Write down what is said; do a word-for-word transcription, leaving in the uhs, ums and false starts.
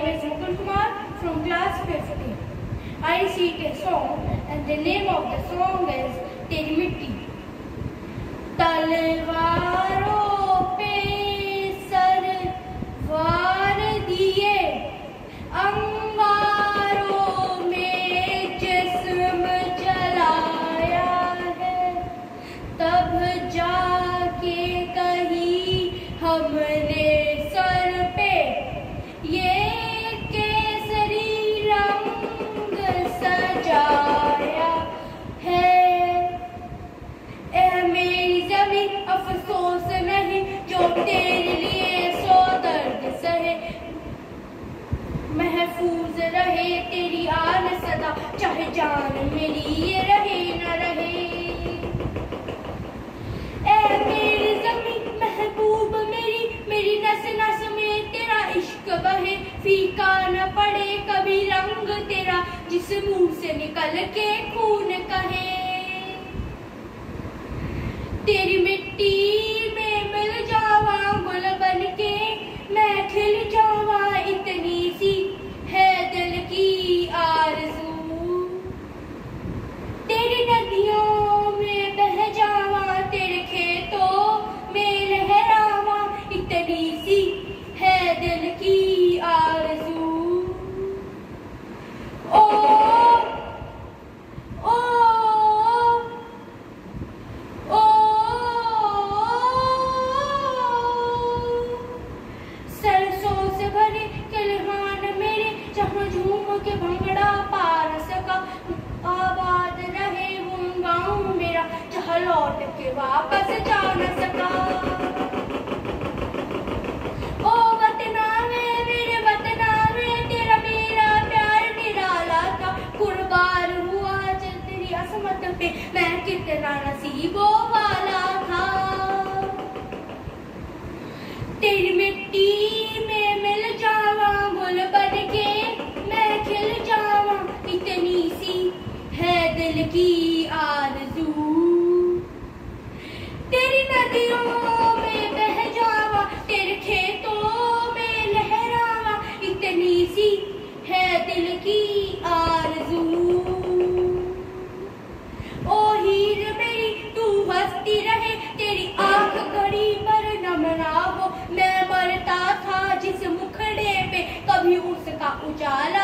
is Mukul Kumar from class fifteen. I recite a song and the name of the song is Teri Mitti. तलवारों पे sir वार दिए, अंगारों में जिस्म जलाया है, तब जाके कहीं हमने सर पे ये केसरी रंग सजाया है। ए मेरी ज़मीं अफसोस नहीं जो तेरे लिए सौ दर्द सहे, महफूज रहे तेरी आन सदा, चाहे जान मेरी ये रहे न रहे। ए मेरी ज़मीं महबूब मेरी, मेरी नस नस में तेरा इश्क बहे, फीका न पड़े कभी रंग तेरा, जिस मुंह से निकल के खून कहे। तेरी मिट्टी में मिल जावा गुल बन के, मैं खिल जावा इतनी सी है दिल की आरज़ू। तेरी नदियों में बह जावा, तेरे खेतों में लहरावा इतनी सी है दिल की आरज़ू। ओ ओ ओ सरसों से भरे किलहान मेरे, जहाँ झूम के भंगड़ा पा न सका, आबाद रहे वो गाँव मेरा, जहाँ लौट के वापस जा न सका। ओ वतना में मेरे वतना में तेरा मेरा प्यार निराला था, कुर्बान हुआ जब तेरी असमत पे मैं कितना नसीबों वाला था। तेरी मिट्टी में मिल जावा गुल बन के, मैं खिल जावा इतनी सी है दिल की आरज़ू। तेरी नदियों में बह जावा, तेरे खेतों में लहरावा इतनी सी है दिल की आरज़ू। ओ हीर मेरी तू हंसती रहे, तेरी आंख घड़ी पर नम ना हो, मैं मरता था जिस मुखड़े पे कभी उसका उजाला